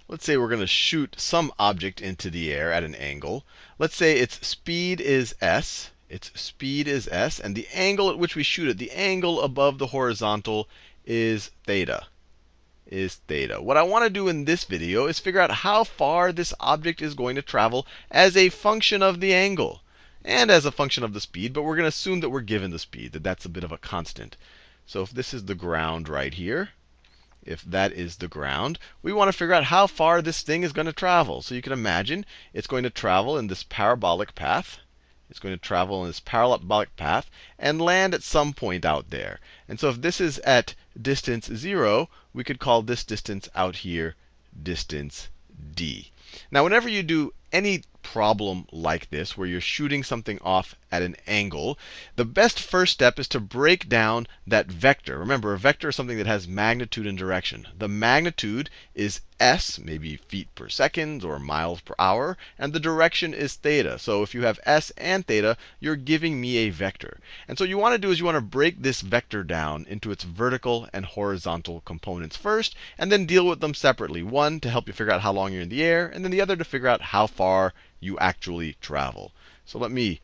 let's say we're going to shoot some object into the air at an angle. Let's say its speed is s. Its speed is s, and the angle at which we shoot it, the angle above the horizontal, is theta. What I want to do in this video is figure out how far this object is going to travel as a function of the angle and as a function of the speed. But we're going to assume that we're given the speed, that that's a bit of a constant. So if this is the ground right here, if that is the ground, we want to figure out how far this thing is going to travel. So you can imagine it's going to travel in this parabolic path. It's going to travel in this parabolic path and land at some point out there. And so if this is at distance 0, we could call this distance out here distance d. Now, whenever you do any problem like this, where you're shooting something off at an angle, the best first step is to break down that vector. Remember, a vector is something that has magnitude and direction. The magnitude is s, maybe feet per second or miles per hour, and the direction is theta. So if you have s and theta, you're giving me a vector. And so what you want to do is you want to break this vector down into its vertical and horizontal components first, and then deal with them separately. One to help you figure out how long you're in the air, and then the other to figure out how far you actually travel. So let me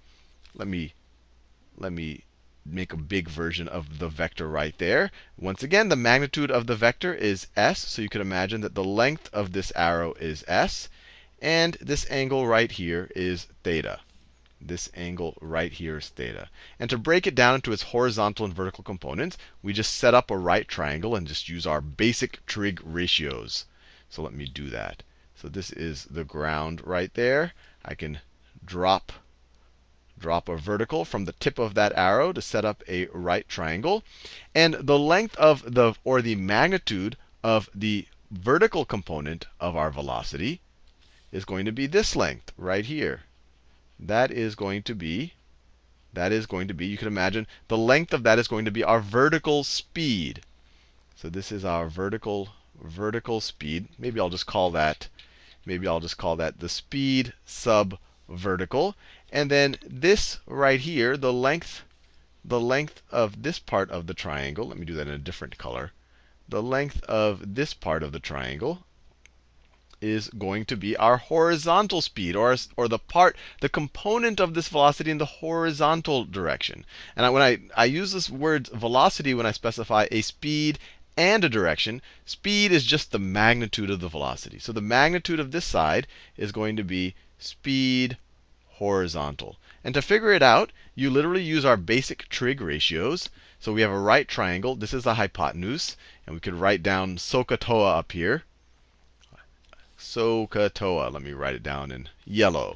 make a big version of the vector right there. Once again, the magnitude of the vector is s. So you can imagine that the length of this arrow is s. And this angle right here is theta. This angle right here is theta. And to break it down into its horizontal and vertical components, we just set up a right triangle and just use our basic trig ratios. So let me do that. So this is the ground right there. I can drop a vertical from the tip of that arrow to set up a right triangle. And the length of the, or the magnitude of the vertical component of our velocity is going to be this length right here. That is going to be, you can imagine, the length of that is going to be our vertical speed. So this is our vertical speed. Maybe I'll just call that the speed sub vertical. And then this right here, the length of this part of the triangle, let me do that in a different color. The length of this part of the triangle is going to be our horizontal speed, or the component of this velocity in the horizontal direction. And when I use this word velocity when I specify a speed and a direction, speed is just the magnitude of the velocity. So the magnitude of this side is going to be speed horizontal. And to figure it out, you literally use our basic trig ratios. So we have a right triangle. This is the hypotenuse. And we could write down SOHCAHTOA up here. SOHCAHTOA. Let me write it down in yellow.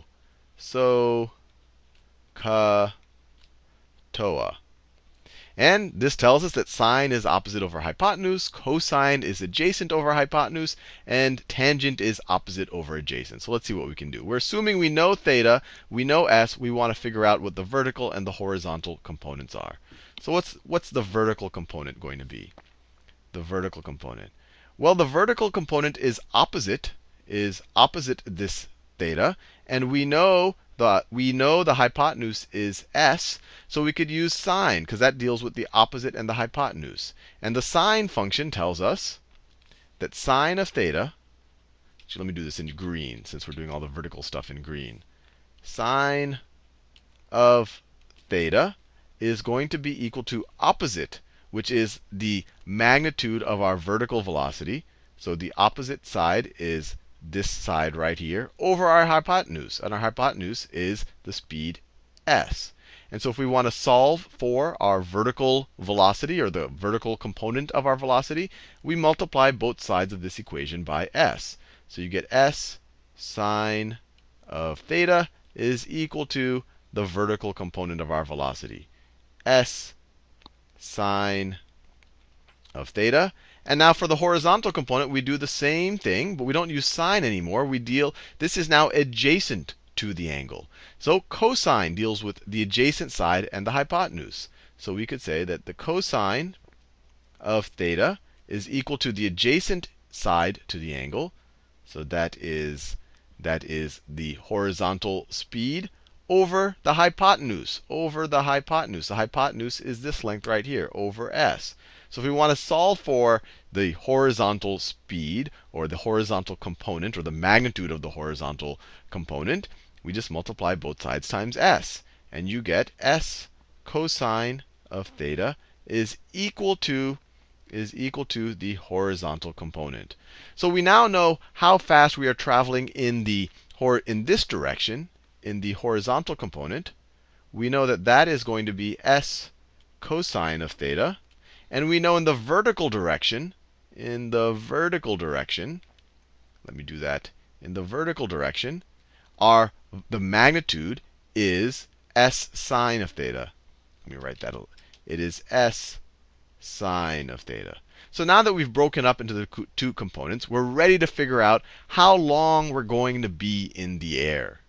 SOHCAHTOA. And this tells us that sine is opposite over hypotenuse, cosine is adjacent over hypotenuse, and tangent is opposite over adjacent. So let's see what we can do. We're assuming we know theta, we know s. We want to figure out what the vertical and the horizontal components are. So what's the vertical component going to be? The vertical component. Well, the vertical component is opposite this theta, and we know the hypotenuse is s, so we could use sine, because that deals with the opposite and the hypotenuse. And the sine function tells us that sine of theta, actually let me do this in green, since we're doing all the vertical stuff in green. Sine of theta is going to be equal to opposite, which is the magnitude of our vertical velocity. So the opposite side is this side right here, over our hypotenuse. And our hypotenuse is the speed s. And so if we want to solve for our vertical velocity, or the vertical component of our velocity, we multiply both sides of this equation by s. So you get s sine of theta is equal to the vertical component of our velocity, s sine of theta. And now for the horizontal component, we do the same thing, but we don't use sine anymore. This is now adjacent to the angle. So cosine deals with the adjacent side and the hypotenuse. So we could say that the cosine of theta is equal to the adjacent side to the angle. So that is the horizontal speed over the hypotenuse. The hypotenuse is this length right here, over s. So if we want to solve for the horizontal speed, or the horizontal component, or the magnitude of the horizontal component, we just multiply both sides times s. And you get s cosine of theta is equal to the horizontal component. So we now know how fast we are traveling in this direction, in the horizontal component. We know that that is going to be s cosine of theta. And we know in the vertical direction, let me do that. In the vertical direction, the magnitude is s sine of theta. Let me write that. It is s sine of theta. So now that we've broken up into the two components, we're ready to figure out how long we're going to be in the air.